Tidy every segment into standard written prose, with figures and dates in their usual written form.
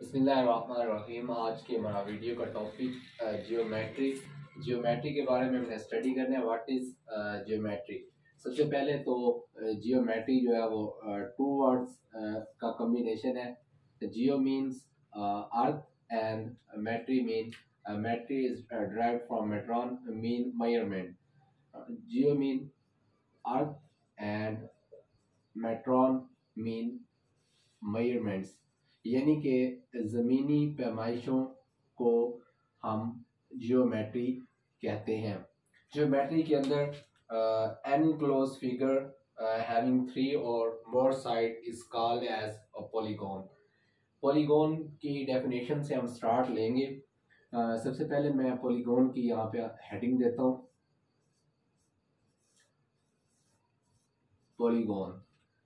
बिस्मिल्लाहिर्रहमानिर्रहीम। आज के हमारा वीडियो का टॉपिक जियोमेट्री के बारे में हमने स्टडी करना है। What is geometry. सबसे पहले तो जियोमेट्री जो है वो टू वर्ड्स का कम्बिनेशन है। Geo means earth and metry mean metry is derived from metron mean measurement. Geo mean earth and metron mean measurements, यानी कि ज़मीनी पैमाइशों को हम जियोमेट्री कहते हैं। जियोमेट्री के अंदर एनक्लोज फिगर हैविंग 3 और more side is called as a polygon. Polygon की डेफिनेशन से हम स्टार्ट लेंगे। सबसे पहले मैं पॉलीगॉन की यहाँ पे हेडिंग देता हूँ। पॉलीगॉन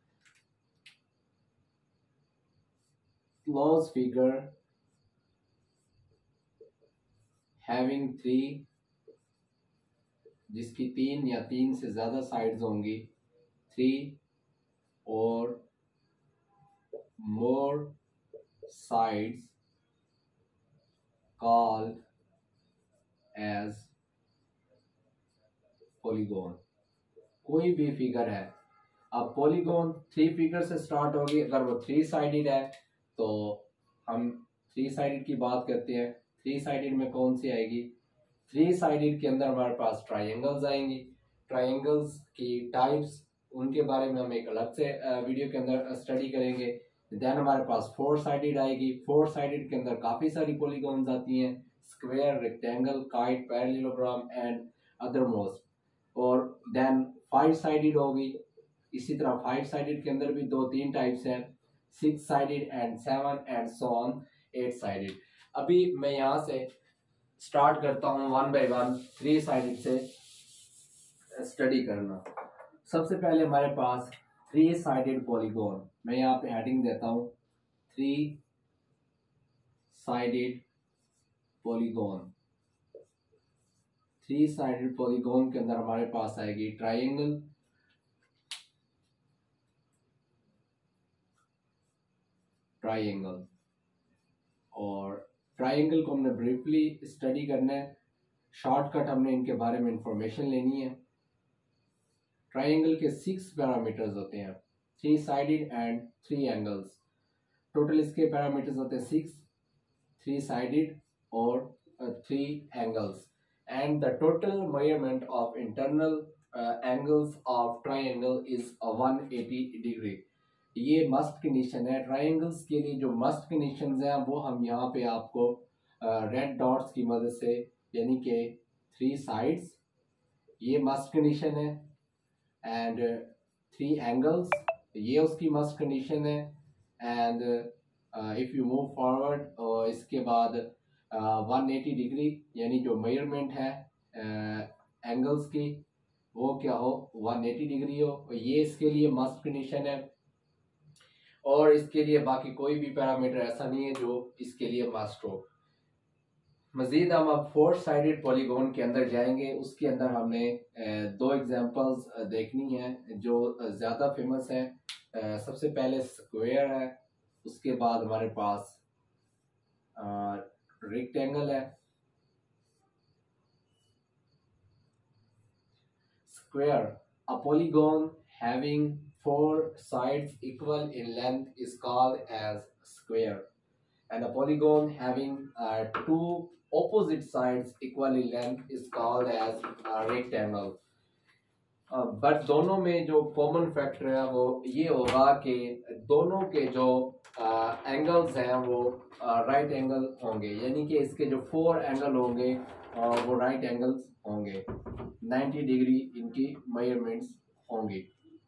क्लोज फिगर हैविंग 3, जिसकी 3 या 3 से ज़्यादा साइड्स होंगी, 3 और more sides called as polygon. कोई भी फिगर है, अब पॉलीगॉन 3 फिगर से स्टार्ट होगी। अगर वो 3 साइडेड है तो हम 3 साइडेड की बात करते हैं। 3 साइडेड में कौन सी आएगी? 3 साइडेड के अंदर हमारे पास ट्राइंगल्स आएंगी। ट्राइंगल्स की टाइप्स, उनके बारे में हम एक अलग से वीडियो के अंदर स्टडी करेंगे। देन हमारे पास 4 साइडेड आएगी। 4 साइडेड के अंदर काफ़ी सारी पॉलीगॉन्स आती हैं, square, rectangle, kite, parallelogram and other most. और देन 5 साइडेड होगी। इसी तरह 5 साइडेड के अंदर भी 2-3 टाइप्स हैं, 6 sided and 7 and so on 8 sided. अभी मैं यहाँ से स्टार्ट करता हूँ 1 बाय 1 3 साइडेड से स्टडी करना। सबसे पहले हमारे पास 3 साइडेड पॉलीगॉन, मैं यहाँ पे हेडिंग देता हूँ 3 साइडेड पॉलीगॉन। 3 साइडेड पॉलीगॉन के अंदर हमारे पास आएगी ट्राइंगल, ट्राइंगल और ट्राइंगल को हमने ब्रीफली स्टडी करना है। शॉर्टकट हमने इनके बारे में इंफॉर्मेशन लेनी है। ट्राइंगल के 6 पैरामीटर्स होते हैं, 3 साइडेड एंड 3 एंगल्स। टोटल इसके पैरामीटर्स होते हैं 6, 3 साइडेड और 3 angles. And the total measurement of internal angles of triangle is 180 degree. ये मस्ट कंडीशन है। ट्राइंगल्स के लिए जो मस्ट कंडीशंस हैं वो हम यहाँ पे आपको रेड डॉट्स की मदद से, यानी कि 3 साइड्स, ये मस्ट कंडीशन है, एंड 3 एंगल्स, ये उसकी मस्ट कंडीशन है। And if you move forward, इसके बाद 180 डिग्री, यानी जो मेजरमेंट है एंगल्स की वो क्या हो, 180 डिग्री हो, ये इसके लिए मस्ट कंडीशन है। और इसके लिए बाकी कोई भी पैरामीटर ऐसा नहीं है जो इसके लिए मस्ट हो। मज़ीद हम अब 4 साइडेड पॉलीगॉन के अंदर जाएंगे। उसके अंदर हमने 2 एग्जांपल्स देखनी है जो ज़्यादा फेमस है। सबसे पहले स्क्वायर है, उसके बाद हमारे पास रेक्टेंगल है। Square, a polygon having 4 sides equal in length is called as square, and a polygon having 2 opposite sides equal in length is called as a rectangle. But दोनों में जो कॉमन फैक्टर है वो ये होगा कि दोनों के जो एंगल्स हैं वो राइट एंगल होंगे, यानी कि इसके जो 4 एंगल होंगे वो राइट एंगल्स होंगे। 90 डिग्री इनकी मेजरमेंट्स होंगी।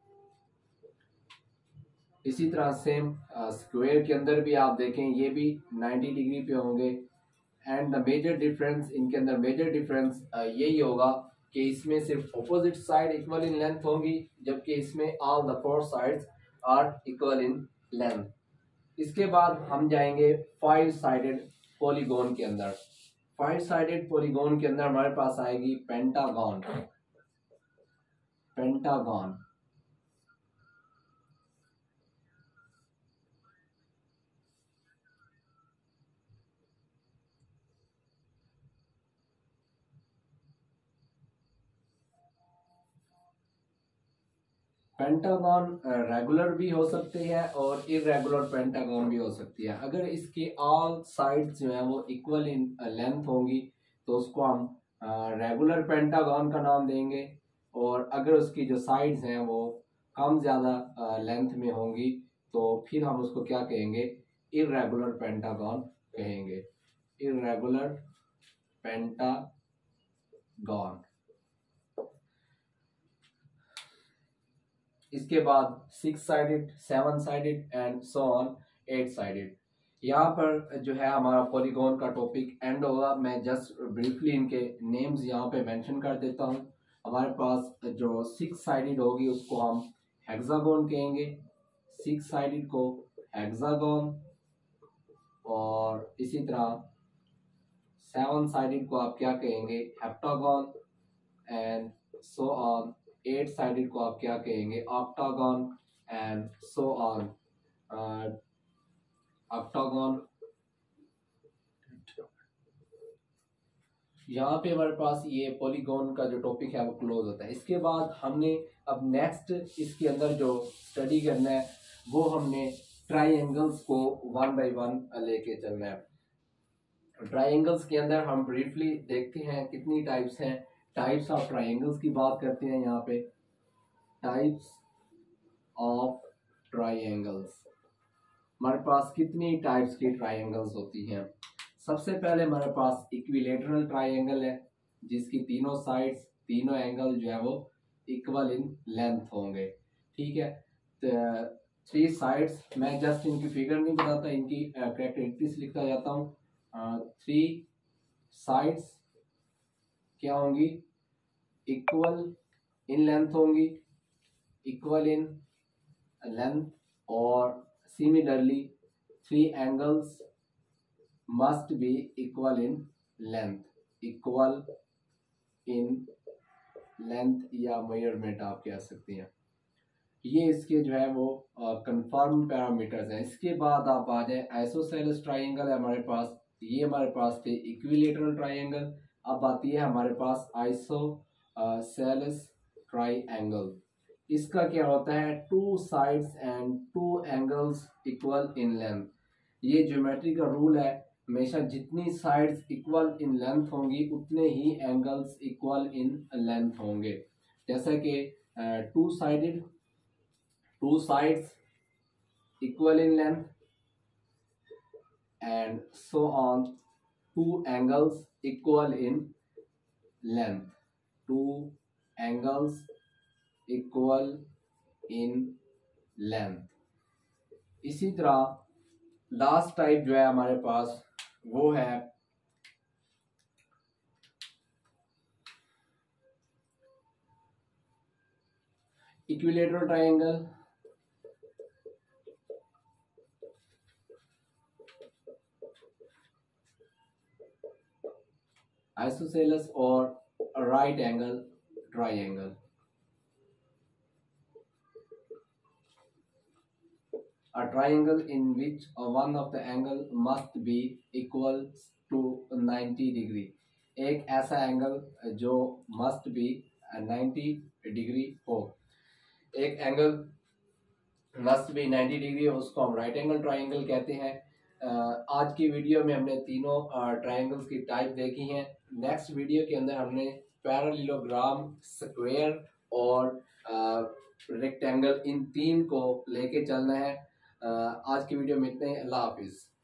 इसी तरह सेम स्क्वायर के अंदर भी आप देखें, ये भी 90 डिग्री पे होंगे। एंड द मेजर डिफरेंस, इनके अंदर मेजर डिफरेंस यही होगा कि इसमें सिर्फ opposite side equal in length होंगी, जबकि इसमें all the 4 sides are equal in length. इसके बाद हम जाएंगे 5 साइडेड पॉलीगॉन के अंदर। 5 साइडेड पॉलीगॉन के अंदर हमारे पास आएगी पेंटागॉन। पेंटागॉन पेंटागन रेगुलर भी हो सकती है और इरेगुलर पेंटागन भी हो सकती है। अगर इसके ऑल साइड्स जो है वो इक्वल इन लेंथ होंगी तो उसको हम रेगुलर पेंटागन का नाम देंगे, और अगर उसकी जो साइड्स हैं वो कम ज़्यादा लेंथ में होंगी तो फिर हम उसको क्या कहेंगे, इरेगुलर पेंटागन कहेंगे, इरेगुलर पेंटागन। इसके बाद 6 sided, 7 sided and so on 8 sided. यहाँ पर जो है हमारा पॉलीगॉन का टॉपिक एंड होगा। मैं जस्ट ब्रीफली इनके नेम्स यहाँ पे मेंशन कर देता हूँ। हमारे पास जो 6 साइडेड होगी उसको हम हेक्सागोन कहेंगे, 6 साइडेड को हेक्सागोन, और इसी तरह 7 साइडेड को आप क्या कहेंगे, heptagon, and so on 8 sided को आप क्या कहेंगे, octagon, and so on octagon. यहाँ पे हमारे पास ये पॉलीगॉन का जो टॉपिक है वो क्लोज होता है। इसके बाद हमने अब नेक्स्ट इसके अंदर जो स्टडी करना है वो हमने ट्राइंगल्स को 1 बाय 1 लेके चलना है। ट्राइंगल्स के अंदर हम ब्रीफली देखते हैं कितनी टाइप्स हैं। टाइप्स ऑफ ट्राइंगल्स की बात करते हैं यहाँ पे। टाइप्स ऑफ ट्राइंगल्स, हमारे पास कितनी टाइप्स की ट्राइंगल्स होती हैं। सबसे पहले हमारे पास इक्विलेटरल ट्राइंगल है जिसकी तीनों साइड्स, तीनों एंगल जो है वो इक्वल इन लेंथ होंगे। ठीक है, तो 3 साइड्स, मैं जस्ट इनकी फिगर नहीं बताता, इनकी कैरेक्टरिस्टिक्स लिखता जाता हूँ। 3 साइड्स क्या होंगी, इक्वल इन लेंथ होंगी, इक्वल इन लेंथ, और similarly 3 angles must be equal in length, equal in length या मेजरमेंट आप कह सकते हैं। ये इसके जो है वो कंफर्म पैरामीटर्स हैं। इसके बाद आप आ जाए, आइसोसेलेस ट्राइंगल है हमारे पास, ये हमारे पास थे इक्विलेटरल ट्राइंगल। अब आती है हमारे पास आइसोसेलेस ट्राइंगल। इसका क्या होता है, 2 sides and 2 angles equal in length. ये ज्योमेट्री का रूल है, हमेशा जितनी साइड्स इक्वल इन लेंथ होंगी उतने ही एंगल्स इक्वल इन लेंथ होंगे। जैसा कि 2 sided, 2 sides equal in length, and so on 2 angles equal in length, 2 angles equal in length। इसी तरह लास्ट टाइप जो है हमारे पास वो है इक्विलेटरल ट्राइंगल, आइसोसेलेस और right angle triangle. A triangle in which one of the angle must be equal to 90 degree। एक ऐसा एंगल जो must be 90 डिग्री हो, एक एंगल मस्ट बी 90 डिग्री हो, उसको हम राइट एंगल ट्राइंगल कहते हैं। आज की वीडियो में हमने तीनों ट्राइंगल्स की टाइप देखी हैं। नेक्स्ट वीडियो के अंदर हमने पैरेललोग्राम, स्क्वायर और रेक्टेंगल, इन 3 को लेके चलना है। आज की वीडियो में इतने ही। अल्लाह हाफिज़।